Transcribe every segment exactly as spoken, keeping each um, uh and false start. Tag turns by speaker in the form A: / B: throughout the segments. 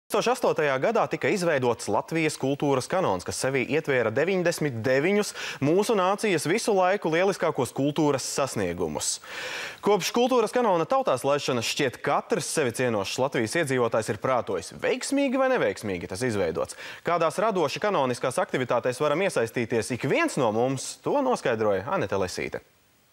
A: two thousand astotajā gadā tika izveidots Latvijas kultūras kanons, kas sevī ietvēra deviņdesmit deviņus mūsu nācijas visu laiku lieliskākos kultūras sasniegumus. Kopš kultūras kanona tautās laišanas šķiet katrs sevi cienošs Latvijas iedzīvotājs ir prātojis, veiksmīgi vai neveiksmīgi tas izveidots. Kādās radoši kanoniskās aktivitātēs varam iesaistīties ik viens no mums, to noskaidroja Anete Lesīte.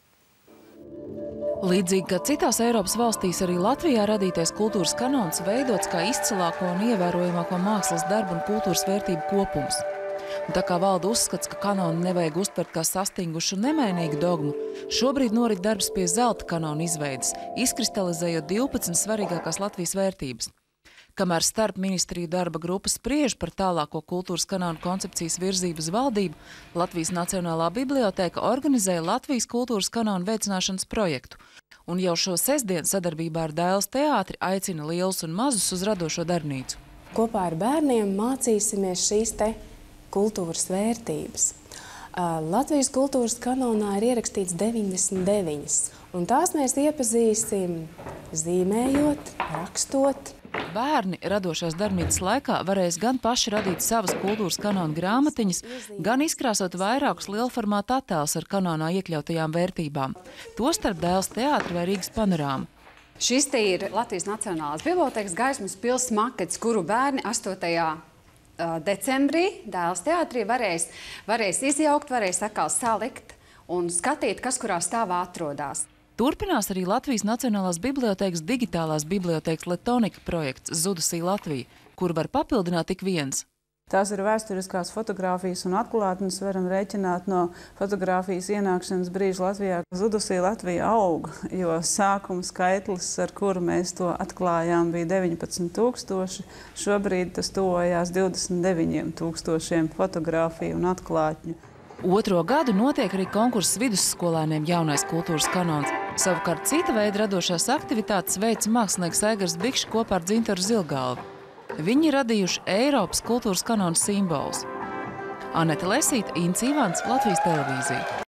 B: Līdzīgi kā citās Eiropas valstīs, arī Latvijā radītais kultūras kanons veidots kā izcilāko un ievērojamāko mākslas darbu un kultūras vērtību kopums. Un tā kā valda uzskats, ka kanonu nevajag uztvert kā sastingušu un nemainīgu dogmu, šobrīd norit darbs pie zelta kanona izveides, izkristalizējot divpadsmit svarīgākās Latvijas vērtības. Kamēr starp ministriju darba grupa spriež par tālāko kultūras kanonu koncepcijas virzību uz valdību, Latvijas Nacionālā bibliotēka organizēja Latvijas kultūras kanonu veicināšanas projektu. Un jau šo sestdienu sadarbībā ar Dailes teātri aicina lielus un mazus uz radošo darbnīcu.
C: Kopā ar bērniem mācīsimies šīs te kultūras vērtības. Latvijas kultūras kanonā ir ierakstīts deviņdesmit deviņas, un tās mēs iepazīsim zīmējot, rakstot.
B: Bērni radošās darbnīcas laikā varēs gan paši radīt savas kultūras kanona grāmatiņas, gan izkrāsot vairākus lielformāta attēlus ar kanonā iekļautajām vērtībām. Tostarp Dailes teātra vai Rīgas panorāma.
D: Šis te ir Latvijas Nacionālās bibliotēkas Gaismas pils makets, kuru bērni astotajā decembrī Dailes teātrī varēs, varēs izjaukt, varēs atkal salikt un skatīt, kas kurā stāvā atrodas.
B: Turpinās arī Latvijas Nacionālās bibliotēkas digitālās bibliotēkas Letonika projekts Zudusī Latvija, kur var papildināt tik viens.
E: Tās ir vēsturiskās fotogrāfijas un atklātnes, varam rēķināt no fotogrāfijas ienākšanas brīža Latvijā. Zudusī Latvija aug, jo sākuma skaitlis, ar kuru mēs to atklājām, bija deviņpadsmit tūkstoši. Šobrīd tas tuvojās divdesmit deviņiem tūkstošiem fotogrāfiju un atklātņu.
B: Otro gadu notiek arī konkurss vidusskolēniem jaunais kultūras kanons. Savukārt cita veida radošās aktivitātes veica mākslinieks Aigars Bikšs kopā ar Dzintaru Zilgalvi. Viņi radījuši Eiropas kultūras kanona simbolus. Anete Lesīte, Ints Ivans, Latvijas televīzija.